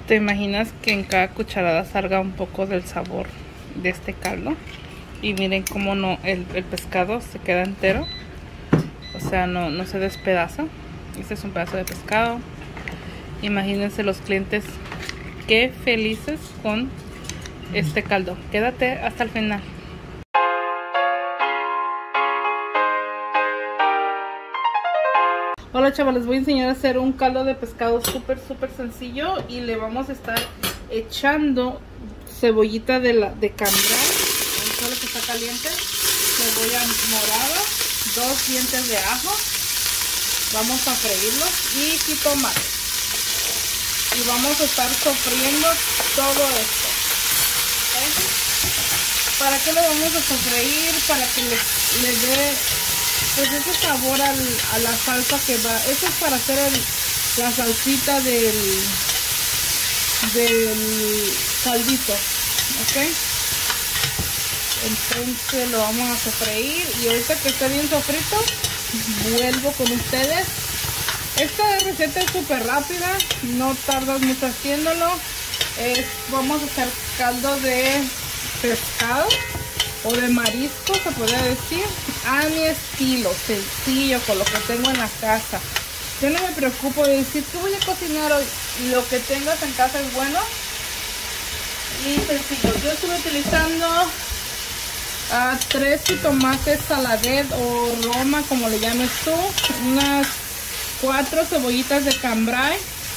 ¿Te imaginas que en cada cucharada salga un poco del sabor de este caldo? Y miren cómo no, el pescado se queda entero. O sea, no se despedaza. Este es un pedazo de pescado. Imagínense los clientes qué felices con este caldo. Quédate hasta el final. Hola chavales, les voy a enseñar a hacer un caldo de pescado súper sencillo. Y le vamos a estar echando cebollita de cambray, solo que está caliente, cebolla morada, 2 dientes de ajo, vamos a freírlos, y jitomate. Y vamos a estar sofriendo todo esto. ¿Okay? ¿Para qué lo vamos a sofreír? Para que le dé pues ese sabor a la salsa que va. Eso es para hacer la salsita del caldito. ¿Ok? Entonces lo vamos a sofreír, y ahorita que esté bien sofrito vuelvo con ustedes. Esta receta es súper rápida, no tardas mucho haciéndolo. Vamos a hacer caldo de pescado o de marisco, se podría decir, a mi estilo, sencillo, con lo que tengo en la casa. Yo no me preocupo de decir que voy a cocinar hoy. Lo que tengas en casa es bueno y sencillo. Yo estuve utilizando 3 jitomates saladet o roma, como le llames tú, unas 4 cebollitas de cambray,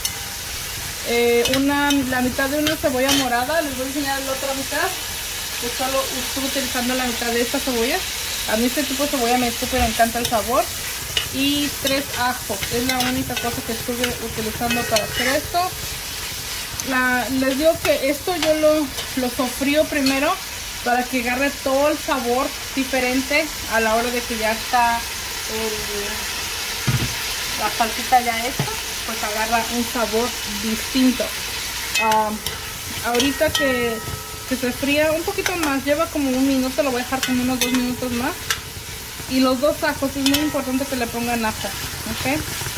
la mitad de una cebolla morada. Les voy a enseñar la otra mitad. Yo solo estuve utilizando la mitad de esta cebolla. A mí este tipo de cebolla me encanta el sabor. Y 3 ajos, es la única cosa que estuve utilizando para hacer esto. Les digo que esto yo lo sofrío primero para que agarre todo el sabor diferente a la hora de que ya está la salsita ya hecha, pues agarra un sabor distinto. Ahorita que se fría un poquito más, lleva como 1 minuto, lo voy a dejar como unos 2 minutos más. Y los 2 ajos, es muy importante que le pongan ajo, ¿ok?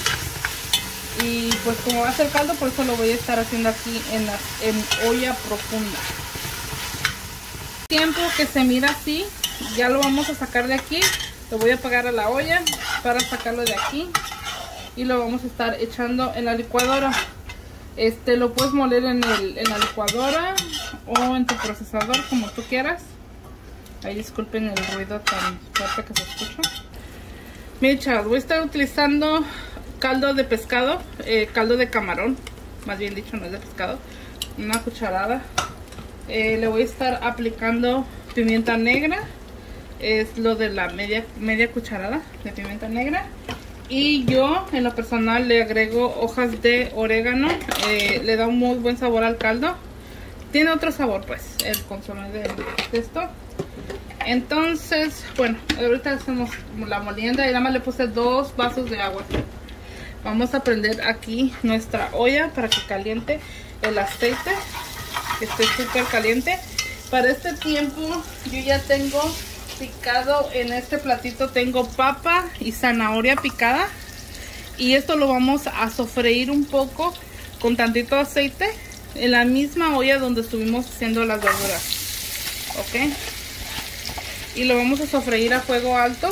Y pues como va a ser caldo, por eso lo voy a estar haciendo aquí en olla profunda. Tiempo que se mira así, ya lo vamos a sacar de aquí. Lo voy a apagar a la olla para sacarlo de aquí. Y lo vamos a estar echando en la licuadora. Lo puedes moler en la licuadora o en tu procesador, como tú quieras. Ahí disculpen el ruido tan fuerte que se escucha. Miren chavos, voy a estar utilizando caldo de pescado, caldo de camarón, más bien dicho, no es de pescado. Una cucharada. Le voy a estar aplicando pimienta negra. Es lo de la media cucharada de pimienta negra. Y yo en lo personal le agrego hojas de orégano. Le da un muy buen sabor al caldo. Tiene otro sabor pues el consomé de esto. Entonces, bueno, ahorita hacemos la molienda y nada más le puse 2 vasos de agua. Vamos a prender aquí nuestra olla para que caliente el aceite, que esté súper caliente. Para este tiempo yo ya tengo picado en este platito, tengo papa y zanahoria picada. Y esto lo vamos a sofreír un poco con tantito aceite en la misma olla donde estuvimos haciendo las verduras. Ok. Y lo vamos a sofreír a fuego alto.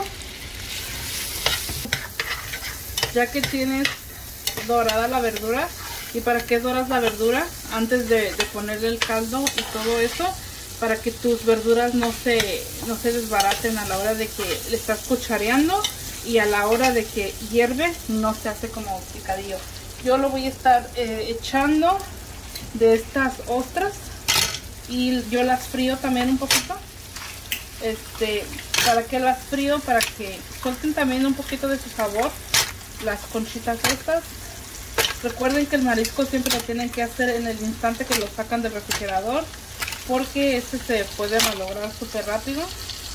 Ya que tienes dorada la verdura. ¿Y para qué doras la verdura? Antes de ponerle el caldo y todo eso, para que tus verduras no se desbaraten a la hora de que le estás cuchareando, y a la hora de que hierve no se hace como picadillo. Yo lo voy a estar echando de estas ostras, y yo las frío también un poquito. ¿Para qué las frío? Para que suelten también un poquito de su sabor las conchitas estas. Recuerden que el marisco siempre lo tienen que hacer en el instante que lo sacan del refrigerador, porque este se puede malograr súper rápido.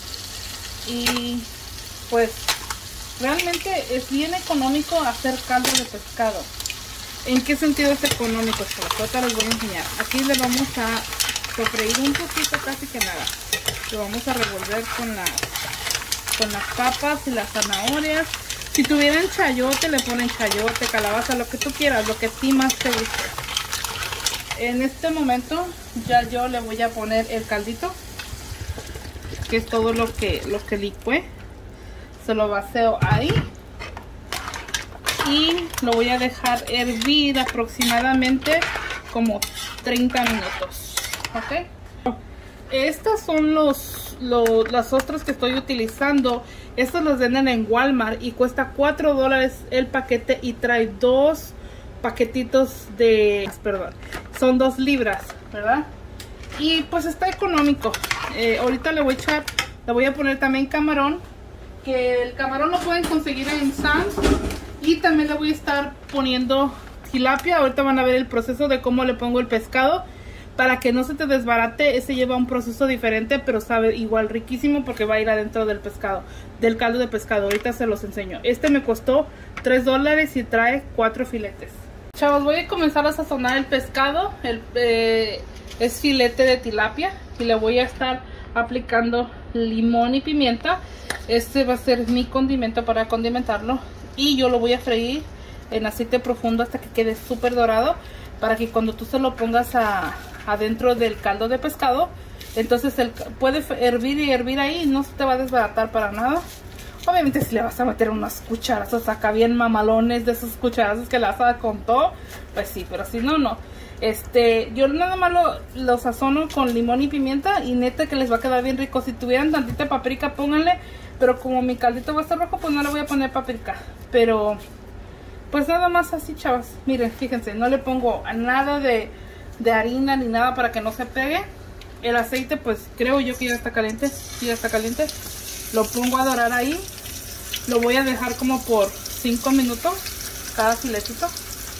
Y pues realmente es bien económico hacer caldo de pescado. ¿En qué sentido es económico? Ahorita les voy a enseñar. Aquí le vamos a sofreír un poquito, casi que nada. Lo vamos a revolver con las papas y las zanahorias. Si tuvieran chayote, le ponen chayote, calabaza, lo que tú quieras, lo que a ti más te guste. En este momento ya yo le voy a poner el caldito, que es todo lo que licué. Se lo vacío ahí y lo voy a dejar hervir aproximadamente como 30 minutos. ¿Ok? Estas son las ostras que estoy utilizando. Estas las venden en Walmart y cuesta $4 el paquete y trae 2 paquetitos de... Perdón, son 2 libras, ¿verdad? Y pues está económico. Ahorita le voy a poner también camarón, que el camarón lo pueden conseguir en Sam's. Y también le voy a estar poniendo tilapia. Ahorita van a ver el proceso de cómo le pongo el pescado para que no se te desbarate. Ese lleva un proceso diferente, pero sabe igual riquísimo porque va a ir adentro del pescado, del caldo de pescado. Ahorita se los enseño. Este me costó $3 y trae 4 filetes. Chavos, voy a comenzar a sazonar el pescado. Es filete de tilapia y le voy a estar aplicando limón y pimienta. Este va a ser mi condimento para condimentarlo. Y yo lo voy a freír en aceite profundo hasta que quede súper dorado, para que cuando tú se lo pongas adentro del caldo de pescado, entonces puede hervir y hervir ahí y no se te va a desbaratar para nada. Obviamente si le vas a meter unas cucharazos acá bien mamalones, de esos cucharazos que la vas a dar con todo, pues sí, pero si no, no. Yo nada más lo sazono con limón y pimienta y neta que les va a quedar bien rico. Si tuvieran tantita paprika, pónganle, pero como mi caldito va a estar rojo, pues no le voy a poner paprika. Pero pues nada más así, chavas. Miren, fíjense, no le pongo nada de harina ni nada para que no se pegue. El aceite pues creo yo que ya está caliente. Sí, ya está caliente. Lo pongo a dorar ahí. Lo voy a dejar como por 5 minutos cada filetito.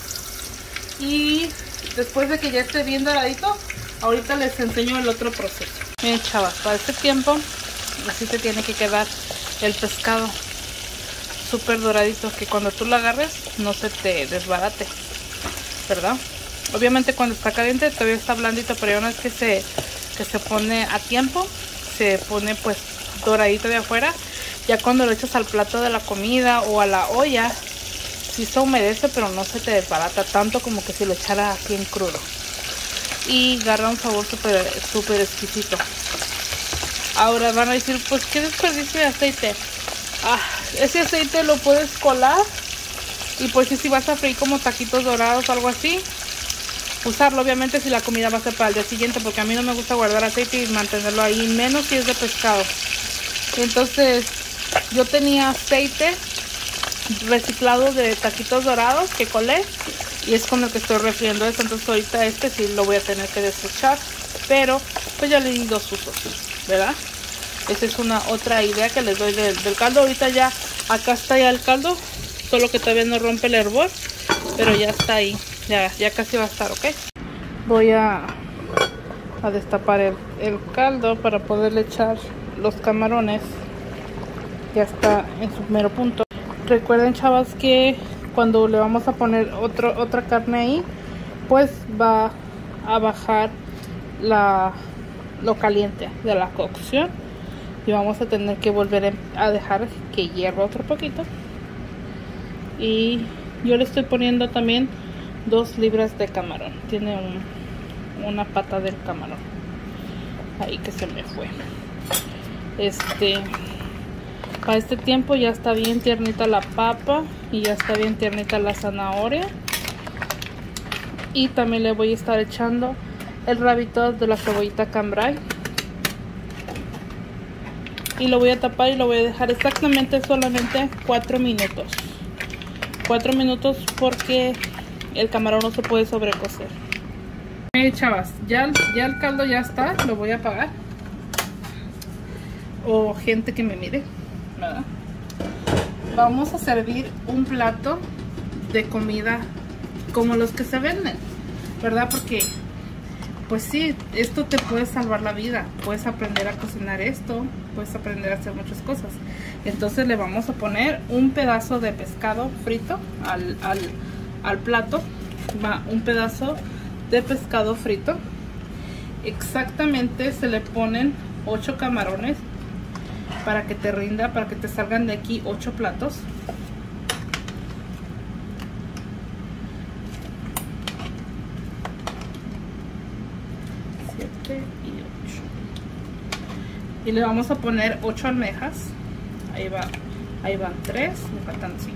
Y después de que ya esté bien doradito, ahorita les enseño el otro proceso. Miren, chavas, para este tiempo así te tiene que quedar el pescado súper doradito, que cuando tú lo agarres no se te desbarate, ¿verdad? Obviamente cuando está caliente todavía está blandito, pero ya una vez que se pone a tiempo, se pone pues doradito de afuera. Ya cuando lo echas al plato de la comida o a la olla, sí se humedece, pero no se te desbarata tanto como que si lo echara así en crudo. Y agarra un sabor súper exquisito. Ahora van a decir, pues qué desperdicio de aceite. Ese aceite lo puedes colar y pues si vas a freír como taquitos dorados o algo así, usarlo obviamente si la comida va a ser para el día siguiente, porque a mí no me gusta guardar aceite y mantenerlo ahí, menos si es de pescado. Entonces yo tenía aceite reciclado de taquitos dorados que colé y es con el que estoy refriendo esto. Entonces ahorita sí lo voy a tener que desechar, pero pues ya le di 2 usos, ¿verdad? Esa es otra idea que les doy del caldo. Ahorita ya acá está ya el caldo, solo que todavía no rompe el hervor, pero ya está ahí, ya casi va a estar, ¿ok? Voy a destapar el caldo para poderle echar los camarones. Ya está en su mero punto. Recuerden, chavas, que cuando le vamos a poner otra carne ahí, pues va a bajar lo caliente de la cocción y vamos a tener que volver a dejar que hierva otro poquito. Y yo le estoy poniendo también 2 libras de camarón. Tiene una pata del camarón ahí que se me fue. Para este tiempo ya está bien tiernita la papa y ya está bien tiernita la zanahoria. Y también le voy a estar echando el rabito de la cebollita cambray. Y lo voy a tapar y lo voy a dejar exactamente solamente 4 minutos. 4 minutos porque el camarón no se puede sobrecocer. Chavas, ya el caldo ya está, lo voy a apagar. O gente que me mire, ¿verdad? Vamos a servir un plato de comida como los que se venden, ¿verdad? Porque pues sí, esto te puede salvar la vida. Puedes aprender a cocinar esto, puedes aprender a hacer muchas cosas. Entonces le vamos a poner un pedazo de pescado frito al plato. Va un pedazo de pescado frito. Exactamente se le ponen 8 camarones para que te rinda, para que te salgan de aquí 8 platos. y 8. Y le vamos a poner 8 almejas. Ahí van 3, me faltan 5.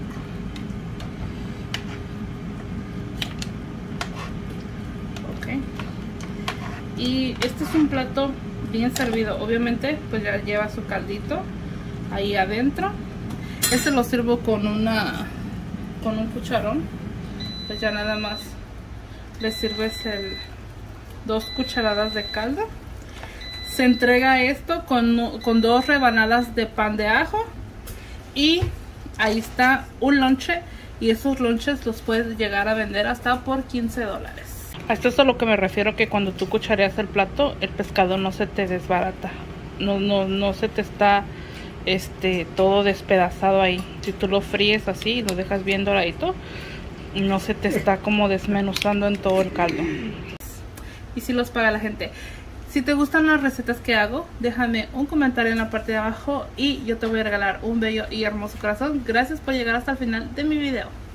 Ok. Y este es un plato bien servido. Obviamente pues ya lleva su caldito ahí adentro. Este lo sirvo con un cucharón. Pues ya nada más le sirves 2 cucharadas de caldo. Se entrega esto con 2 rebanadas de pan de ajo. Y ahí está un lonche. Y esos lonches los puedes llegar a vender hasta por $15. A esto es a lo que me refiero, que cuando tú cuchareas el plato, el pescado no se te desbarata. No se te está todo despedazado ahí. Si tú lo fríes así y lo dejas bien doradito, no se te está como desmenuzando en todo el caldo. Y si los paga la gente. Si te gustan las recetas que hago, déjame un comentario en la parte de abajo y yo te voy a regalar un bello y hermoso corazón. Gracias por llegar hasta el final de mi video.